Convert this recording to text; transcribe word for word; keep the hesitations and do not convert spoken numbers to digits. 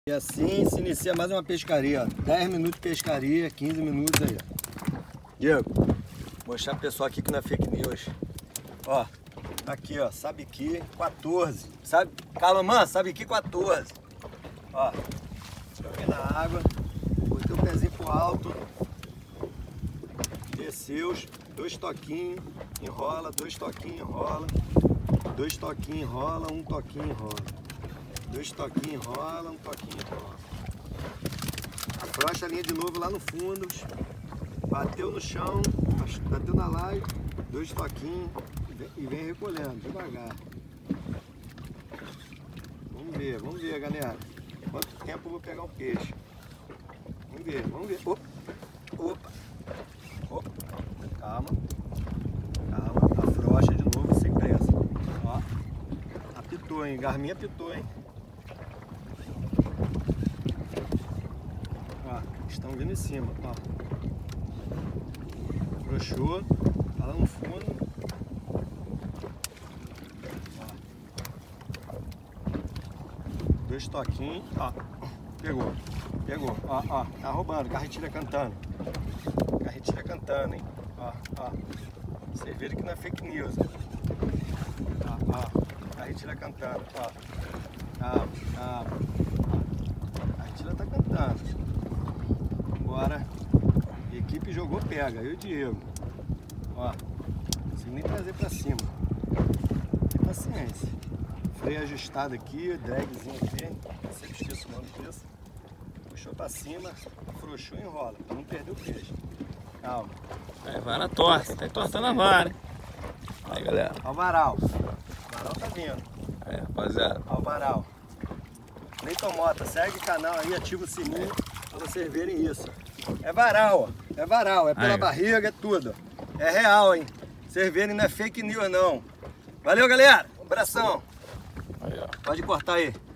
E assim se inicia mais uma pescaria, ó. dez minutos de pescaria, quinze minutos aí, ó. Diego, vou mostrar pro pessoal aqui que não é fake news. Ó, tá aqui, ó, sabiqui quatorze. Sabe, Calomã, sabiqui quatorze. Ó, joguei na água, botei o pezinho pro alto, desceu, dois toquinhos, enrola, dois toquinhos, enrola, dois toquinhos, enrola, um toquinho, enrola. Dois toquinhos, enrola, um toquinho, enrola. Afrouxa a linha de novo lá no fundo. Bateu no chão, bateu na laje, dois toquinhos e vem recolhendo devagar. Vamos ver, vamos ver, galera. Quanto tempo eu vou pegar o peixe? Vamos ver, vamos ver. Opa, opa, opa. Calma, calma. Afrouxa de novo, sem pressa. Ó, apitou, hein? Garminha apitou, hein? Ó, estão vindo em cima, ó. Afrouxou, tá lá no fundo. Ó. Dois toquinhos, ó. Pegou, pegou, ó, ó. Tá roubando, carretilha cantando. Carretilha cantando, hein? Ó, ó. Vocês viram que não é fake news. Ó, ó. Carretilha cantando, ó. Calma, calma. A carretilha tá cantando. Bora. A equipe jogou, pega. Eu e o Diego. Ó. Não consigo nem trazer pra cima. Que paciência. Freio ajustado aqui, dragzinho aqui. Eu sempre esqueço o nome disso. Puxou pra cima, afrouxou e enrola. Pra não perder o peixe. Calma. É, vara torta, tá entortando a vara, hein? Aí, galera. Ó o varal. O varal tá vindo. Aí, rapaziada. Ó o varal. Leiton Mota, segue o canal aí, ativa o sininho pra vocês verem isso. É varal, ó. É varal, é pela aí, barriga, é tudo. É real, hein? Vocês verem, não é fake news, não. Valeu, galera. Um abração. Aí, ó. Pode cortar aí.